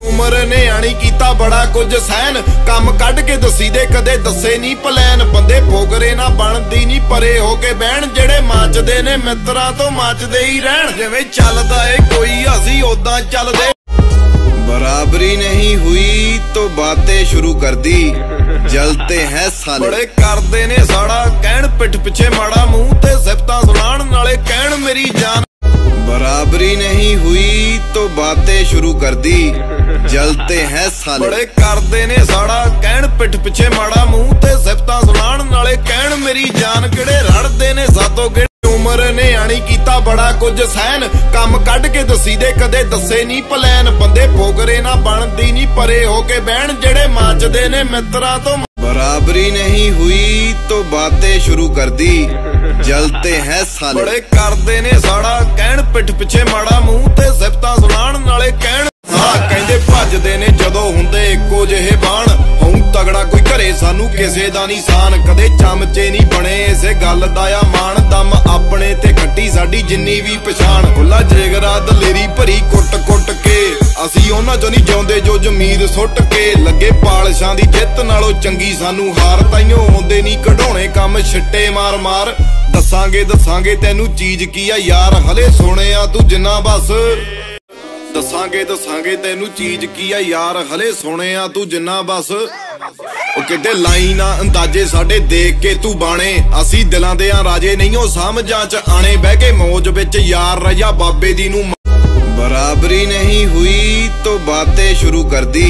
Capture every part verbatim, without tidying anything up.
उमर ने आनी कीता बड़ा कुछ सहन कम कढ़ के दसी दे कदे दसे नहीं प्लैन बंदे पोगरे ना बनदी नहीं परे होके बहन जेड़े मचदे ने मित्रां तो मचदे ही रहन जिवें चलदा है कोई असी ओदां चलदे। बराबरी नहीं हुई तो बातें शुरू कर दी जलते हैं साले बड़े करदे ने साड़ा कहण पिठ पिछे माड़ा मुंह ते सिफतां सुनाण नाले कहण मेरी जान। बराबरी नहीं हुई तो बातें शुरू कर दी जलते हैं साले बड़े करदे ने साड़ा कहण पिठ पिछे माड़ा मुंह ते सिफतां सुनाण नाले कहण मेरी जान किहड़े रड़दे ने सातों किहड़े। उमर ने आनी कीता बड़ा कुछ सहन कम कढ़ के दसी दे कदे दसे नहीं प्लैन बंदे पोगरे ना बनदी नहीं परे होके बहन जेड़े मचदे ने मित्रां तो। बराबरी नहीं हुई तो बातें शुरू कर दी जलते हैं साले बड़े करदे ने साड़ा कहण पिठ पिछे माड़ा मुंह ते सिफतां सुनाण नाले कहण हाँ कहंदे भजदे ने जदों हुंदे इक्को जिहे बाण हूं तगड़ा कोई घरे सानू किसे दा नहीं सान कदे चमचे नहीं बने इसे गल दा आ मान दम अपने ते खट्टी साडी जिन्नी भी पछाण खुला जिगरा दलेरी भरी कुट कुट के असी उन्हां चों नहीं जिउंदे जो जमीर सुट के लगे पालशां दी जिੱਤ नालों चंगी सानू हार ताइयों आउंदे नहीं कढाउणे काम छिट्टे मार मार दसांगे दसांगे तैनू चीज की आ यार हले सुणिया तू जिन्ना बस दसांगे दसांगे तैनू चीज की आ यार हले सुणिया तू जिन्ना बस ओ किड्डे लाइना अंदाजे साडे देख के तू बाणे असी दिलां दे आ राजे नहीं ओ समझां च आणे बह के मौज विच यार रजा बाबे दी नू। बराबरी नहीं हुई तो बातें शुरू कर दी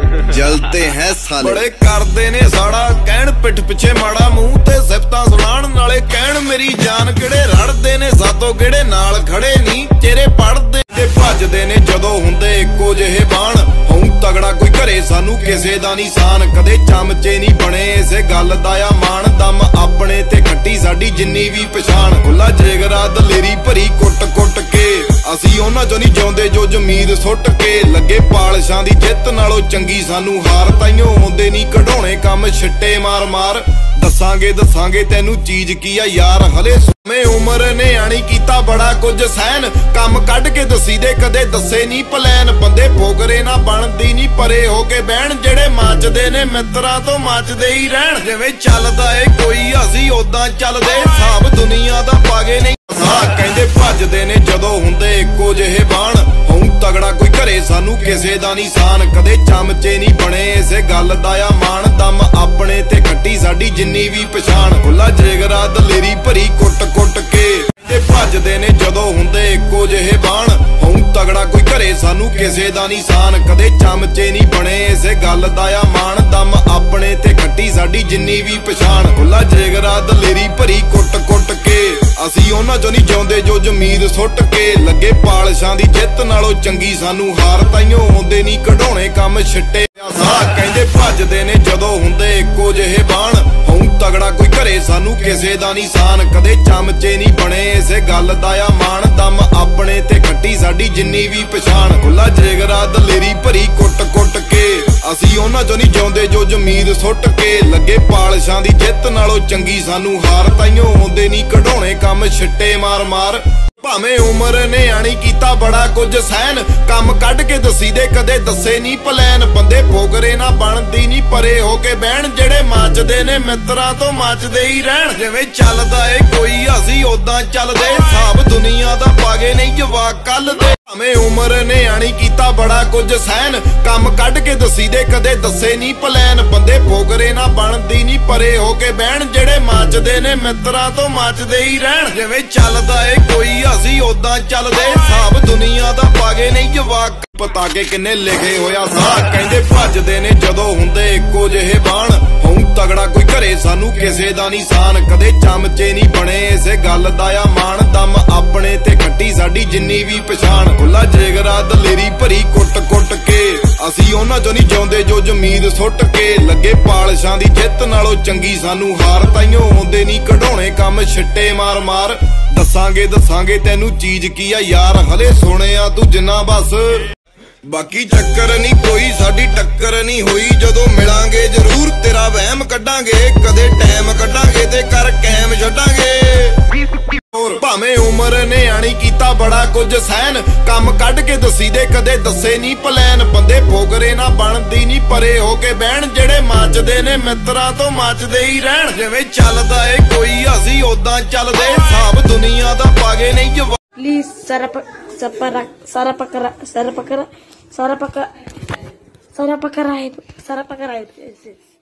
जलते हैं साले बड़े करदे ने साड़ा कहण पिठ पिछे माड़ा मुंह ते सिफतां सुनाण नाले कहण मेरी जान किहड़े रड़दे ने सातों किहड़े नाल खड़े नहीं चेहरे पड़दे ते भजदे ने जदों हुंदे इक्को जिहे बाण हूं तगड़ा कोई घरे सानू किसे दा नहीं सान कदे चमचे नहीं बने इसे गल दा आ मान दम अपने ते खट्टी साडी जिन्नी भी पछाण खुला जिगरा दलेरी भरी कुट कुट के असी उन्हां चों नहीं जिउंदे जो जमीर सुट के लगे पालशां दी जिੱਤ नालों चंगी सानू हार ताइयों आउंदे नहीं कढाउणे काम छिट्टे मार मार दसांगे दसांगे तैनू चीज की आ यार हले में उमर ने आनी कीता बड़ा कुछ सहन कम कढ़ के दसी दे कदे दसे नहीं प्लैन बंदे पोगरे ना बनदी नहीं परे होके बहन जेड़े मचदे ने मित्रां तो मचदे ही रहन जिवें चलदा है कोई असी ओदां चलदे साब दुनिया दा पागे नहीं हाँ कहंदे भजदे ने जदों हुंदे इक्को जिहे बाण हूं तगड़ा कोई घरे सानू किसे दा नहीं सान कदे चमचे नहीं बने इसे गल दा आ मान दम अपने ते खट्टी साडी जिन्नी भी पछाण खुला जिगरा दलेरी भरी कुट कुट के ते भजदे ने जदों हुंदे इक्को जिहे बाण हूं तगड़ा कोई घरे सानू किसे दा नहीं सान कदे चमचे नहीं बने इसे गल दा आ मान दम अपने ते खट्टी साडी जिन्नी भी पछाण खुला जिगरा दलेरी भरी कुट कुट के असी उन्हां चों नहीं जिउंदे जो जमीर सुट के लगे पालशां दी जिੱਤ नालों चंगी सानू हार ताइयों आउंदे नहीं कढाउणे काम छिट्टे हाँ कहंदे भजदे ने जदों हुंदे इक्को जिहे बाण हूं तगड़ा कोई घरे सानू किसे दा नहीं सान कदे चमचे नहीं बने इसे गल दा आ मान दम अपने ते खट्टी साडी जिन्नी भी पछाण खुला जिगरा दलेरी भरी कुट कुट के असी उन्हां चों नहीं जिउंदे जो जमीर सुट के लगे पालशां दी जिੱਤ नालों चंगी सानू हार ताइयों आउंदे नहीं कढाउणे काम छिट्टे मार मार भावें उमर ने आनी कीता बड़ा कुछ सहन कम कढ़ के दसी दे कदे दसे नहीं प्लैन बंदे पोगरे ना बनदी नहीं परे होके बहन जेड़े मचदे ने मित्रां तो मचदे ही रहन जिवें चलदा है कोई असी ओदां चलदे साब दुनिया दा पागे नहीं जवाक कल दे। भावें उमर ने आनी कीता बड़ा कुछ सहन कम कढ़ के दसी दे कदे दसे नहीं प्लैन बंदे पोगरे ना बनदी नहीं परे होके बहन जेड़े मचदे ने मित्रां तो मचदे ही रहन जिवें चलदा है कोई असी ओदां चलदे साब दुनिया दा पागे नहीं जवाक पता के किन्ने लिखे होया सा कहंदे भजदे ने जदों हुंदे इक्को जिहे बाण हूं तगड़ा कोई घरे सानू किसे दा नहीं सान कदे चमचे नहीं बने इसे गल दा आ मान दम अपने ते खट्टी साडी जिन्नी भी पछाण खुला जिगरा दलेरी भरी कुट कुट के असी उन्हां चों नहीं जिउंदे जो जमीर सुट के लगे पालशां दी जिੱਤ नालों चंगी सानू हार ताइयों आउंदे नहीं कढाउणे काम छिट्टे मार मार दसांगे दसांगे तैनू चीज की आ यार हले सुणिया तू जिन्ना बस बाकी चक्कर नहीं कोई साडी टक्कर नहीं हुई जदों मिलांगे जरूर तेरा वहम कड्डांगे कदे टाइम कड्डांगे ते कर कैम छड्डांगे भावें उम्र ने आनी कीता बड़ा कुछ सहन कम कढ के दसी दे कदे दसे नहीं प्लान बंदे पोगरे ना बनदी नहीं परे होके बहन जेड़े मचदे ने मित्रां तो मचदे ही रहन जिवें चलदा ए कोई असी ओदां चलदे हिसाब दुनिया दा पागे नहीं प्लीज सरप सपरा सरपकरा सरपकरा सरपका सरपकरा सरपकरा